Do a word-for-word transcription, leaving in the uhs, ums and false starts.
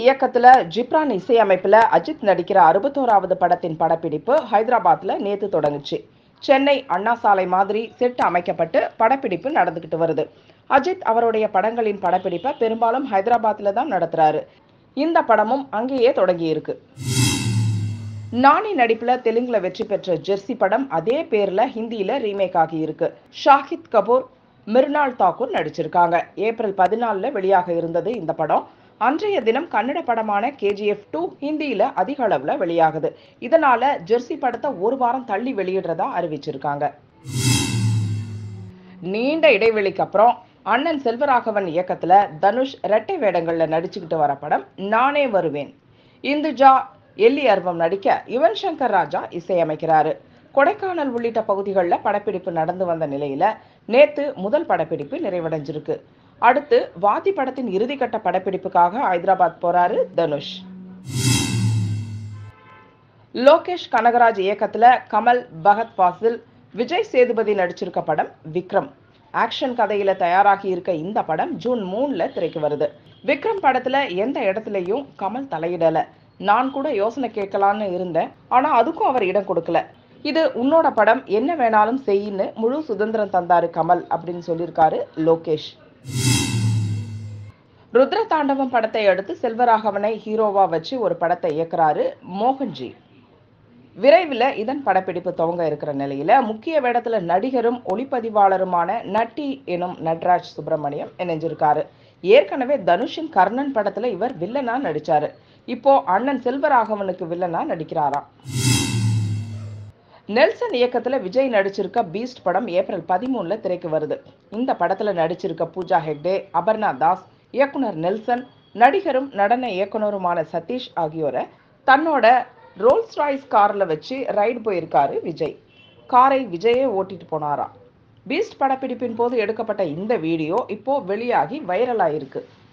இயக்கத்துல ஜிப்ரான் இசையமைப்புல அஜித் நடிக்கிற அறுபத்தோராவது படத்தின் படப்பிடிப்பு ஹைதராபாத்ல நேத்து தொடங்குச்சு. சென்னை அண்ணா சாலை மாதிரி செட் அமைக்கப்பட்டு படப்பிடிப்பு நடந்துகிட்டு வருது. அஜித் அவருடைய படங்களின் படப்பிடிப்பை பெரும்பாலும் ஹைதராபாத்ல தான் நடத்துறாரு. இந்த படமும் அங்கேயே தொடங்கி இருக்கு. நானி நடிப்புல தெலுங்குல வெற்றி பெற்ற ஜெர்சி படம் அதே பேர்ல ஹிந்தியில ரீமேக் ஆகி இருக்கு. ஷாஹித் கபூர், மிர்னால் தாக்கூர் நடிச்சிருக்காங்க. ஏப்ரல் பதினாலுல வெளியாக இருந்தது இந்த படம். அன்றைய தினம் கன்னட படமான கேஜிஎஃப் டூ ஹிந்தியில அதிக அளவுல வெளியாகுது. இதனால ஜெர்சி படத்தை ஒரு வாரம் தள்ளி வெளியிடுறதா அறிவிச்சிருக்காங்க. நீண்ட இடைவெளிக்கு அப்புறம் அண்ணன் செல்வராகவன் இயக்கத்துல தனுஷ் இரட்டை வேடங்கள்ல நடிச்சுக்கிட்டு வர படம் நானே வருவேன். இந்துஜா, எல்லி அர்வம் நடிக்க யுவன் சங்கர் ராஜா இசையமைக்கிறாரு. கொடைக்கானல் உள்ளிட்ட பகுதிகளில் படப்பிடிப்பு நடந்து வந்த நிலையில நேத்து முதல் படப்பிடிப்பு நிறைவடைஞ்சிருக்கு. அடுத்து வாதி படத்தின் இறுதிக்கட்ட படப்பிடிப்புக்காக ஹைதராபாத் போறாரு தனுஷ். லோகேஷ் கனகராஜ் இயக்கத்துல கமல், பகத் ஃபாசில், விஜய் சேதுபதி நடிச்சிருக்க படம் விக்ரம். ஆக்ஷன் கதையில தயாராகி இருக்க இந்த படம் ஜூன் மூணுல திரைக்கு வருது. விக்ரம் படத்துல எந்த இடத்துலயும் கமல் தலையிடல. நான் கூட யோசனை கேட்கலான்னு இருந்தேன், ஆனா அதுக்கும் அவர் இடம் கொடுக்கல. இது உன்னோட படம், என்ன வேணாலும் செய்யின்னு முழு சுதந்திரம் தந்தாரு கமல் அப்படின்னு சொல்லியிருக்காரு லோகேஷ். ருத்ர தாண்டவம் படத்தை அடுத்து செல்வராகவனை ஹீரோவா வச்சு ஒரு படத்தை இயக்குறாரு மோகன்ஜி. விரைவில் இதன் படப்பிடிப்பு துவங்க இருக்கிற நிலையில முக்கிய வேடத்துல நடிகரும் ஒளிப்பதிவாளருமான நட்டி எனும் நட்ராஜ் சுப்பிரமணியம் இணைஞ்சிருக்காரு. ஏற்கனவே தனுஷின் கர்ணன் படத்துல இவர் வில்லனா நடிச்சாரு. இப்போ அண்ணன் செல்வராகவனுக்கு வில்லனா நடிக்கிறாராம். நெல்சன் இயக்கத்துல விஜய் நடிச்சிருக்க பீஸ்ட் படம் ஏப்ரல் பதிமூணுல திரைக்கு வருது. இந்த படத்துல நடிச்சிருக்க பூஜா ஹெக்டே, அபர்ணா தாஸ், இயக்குனர் நெல்சன், நடிகரும் நடன இயக்குனருமான சதீஷ் ஆகியோரை தன்னோட ரோல்ஸ் ராய்ஸ் கார்ல வச்சு ரைடு போயிருக்காரு விஜய். காரை விஜயே ஓட்டிட்டு போனாராம். பீஸ்ட் படப்பிடிப்பின் போது எடுக்கப்பட்ட இந்த வீடியோ இப்போ வெளியாகி வைரலாயிருக்கு.